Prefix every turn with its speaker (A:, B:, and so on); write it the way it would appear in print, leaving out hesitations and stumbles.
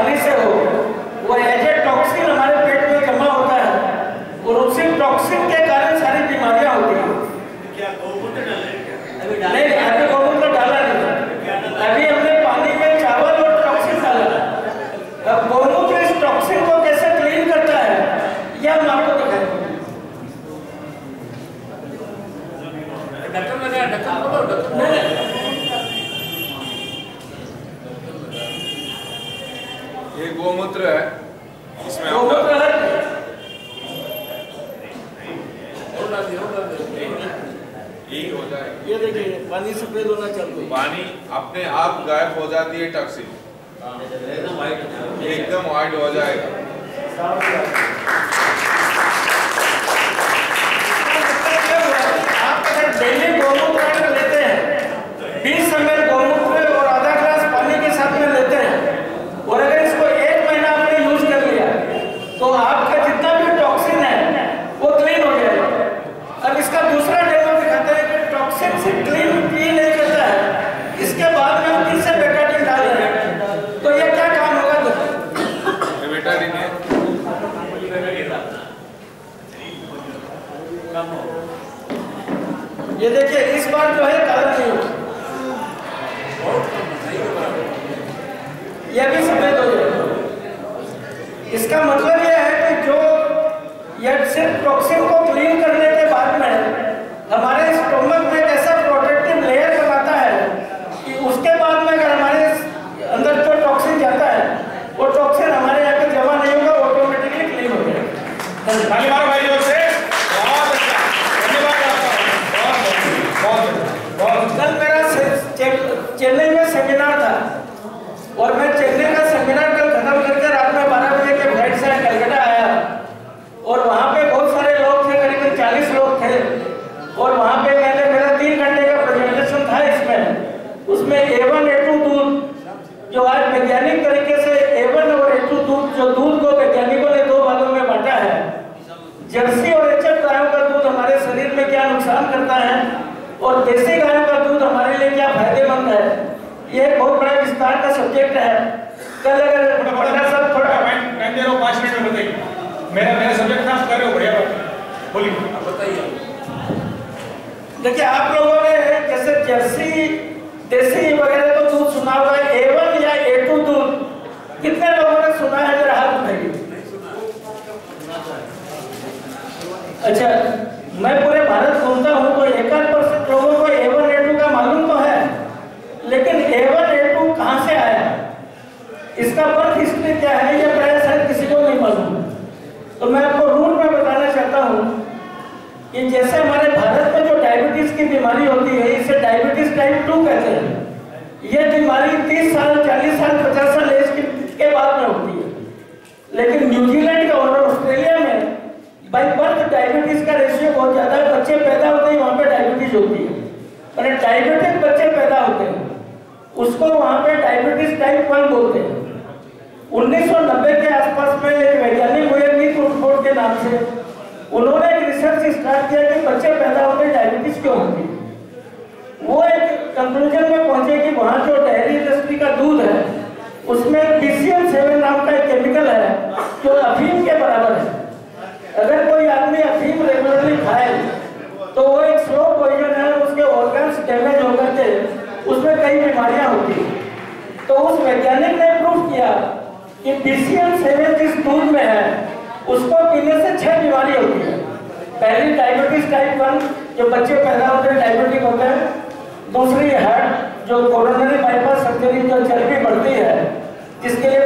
A: पानी से हो, वो एज ए टॉक्सिन हमारे पेट में जमा होता है और उसी टॉक्सिन के कारण सारी बीमारियां होती हैं।
B: क्या गौमूत्र डाले?
A: नहीं, अभी गौमूत्र डाला नहीं, अभी हमने पानी में चावल और टॉक्सिन डाला। अब गौमूत्र इस टॉक्सिन को कैसे क्लीन करता है यह हम आपको दिखाएंगे।
C: ये गोमूत्र है, इसमें
A: गौमूत्र है,
C: यही हो जाएगा।
A: ये देखिए पानी सफेद होना चालू है।
C: पानी अपने आप गायब हो जाती है टॉक्सिन, एकदम वाइट हो जाएगा।
A: आप अगर डेली गौमूत्र लेते हैं, 20 ml गौमूत्र और आधा ग्लास पानी के साथ में लेते हैं और अगर इसको 1 महीना आपने यूज कर लिया तो आपका जितना भी टॉक्सिन है वो क्लीन हो जाएगा। अब इसका दूसरा डेमो दिखाते हैं कि टॉक्सिन से क्लीन नहीं करता है, इसके बाद में हम फिर से बेटाडीन डाल रहे हैं, तो ये क्या काम होगा?
C: बेटाडीन है,
A: ये देखिए इस बार जो है काला नहीं होगा, यह भी सफेद हो जाएगा। इसका मतलब यह है कि जो यह सिर्फ टॉक्सिन को क्लीन करने के बाद में हमारे स्टोमक में एक ऐसा प्रोटेक्टिव लेयर बनाता है कि उसके बाद में अगर हमारे अंदर जो टॉक्सिन जाता है वो टॉक्सिन हमारे यहाँ पे जमा नहीं होगा, ऑटोमेटिकली क्लीन हो जाएगा।
C: धन्यवाद भाइयों से, बहुत अच्छा, धन्यवाद आपका।
A: कल मेरा चेन्नई में सेमिनार था और मैं चेन्नई का सेमिनार कल खत्म करके रात में 12 बजे के फ्लाइट से कलकत्ता आया और वहाँ पे बहुत सारे लोग थे, करीबन 40 लोग थे और वहाँ पे मैंने मेरा 3 घंटे का प्रेजेंटेशन था। उसमें A1 A2 दूध, जो आज वैज्ञानिक तरीके से A1 और A2 दूध, जो दूध को वैज्ञानिकों ने 2 भागों में बांटा है, जर्सी और HF गायों का दूध हमारे शरीर में क्या नुकसान करता है और देसी गायों का दूध हमारे लिए क्या फायदेमंद है, ये एक बहुत बड़ा विस्तार का सब्जेक्ट है। कल अगर सब थोड़ा
B: टाइम दे रहा हूँ, 5 मिनट में बताइए। मेरा सब्जेक्ट था, कर रहे हो, बढ़िया बोलिए, बताइए।
A: देखिए आप लोगों ने जैसे जर्सी, देसी वगैरह तो दूध सुना हुआ है, A1 या A2 दूध कितने लोगों ने सुना है? जरा हाथ उठाइए। अच्छा, मैं पूरे भारत घूमता हूँ तो 1% लोगों को A1 A2 का मालूम तो है, लेकिन A1 A2 कहाँ से आया, इसका बर्थ हिस्ट्री क्या है, ये प्राय शायद किसी को नहीं मालूम। तो मैं आपको रूट में बताना चाहता हूँ कि जैसे हमारे भारत में जो डायबिटीज की बीमारी होती है, इसे डायबिटीज टाइप 2 कहते हैं। ये बीमारी 30 साल, 40 साल, 50 साल एज के बाद में होती है, लेकिन न्यूजीलैंड और ऑस्ट्रेलिया में बाई बर्थ डायबिटीज का रेशियो बहुत ज्यादा है। बच्चे पैदा होते हैं वहाँ पे डायबिटीज होती है और डायबिटिक बच्चे पैदा होते हैं, उसको वहाँ पे डायबिटीज टाइप 1 बोलते हैं। 1990 के आसपास में एक वैज्ञानिक हुए नीत वुडफोर्ड के नाम से, उन्होंने एक रिसर्च स्टार्ट किया कि बच्चे पैदा होते डायबिटीज क्यों होती है। वो एक कंक्लूजन में पहुंचे कि वहाँ जो डेयरी इंडस्ट्री का दूध है उसमें PCM7 नाम का एक केमिकल है जो अफीम के बराबर है। अगर कोई आदमी अफीम रेगुलरली खाए तो वो एक स्लो पॉइजन है, उसके ऑर्गन्स डैमेज होकर के उसमें कई बीमारियां होती हैं। तो उस वैज्ञानिक ने प्रूव किया कि PCM7 जिस दूध में है उसको पीने से 6 बीमारी होती है। पहली डायबिटीज टाइप 1, जो बच्चे पैदा होते हैं डायबिटिक होते हैं। दूसरी हार्ट, जो कोरोनरी बाईपास सर्जरी, जो चर्बी बढ़ती है जिसके लिए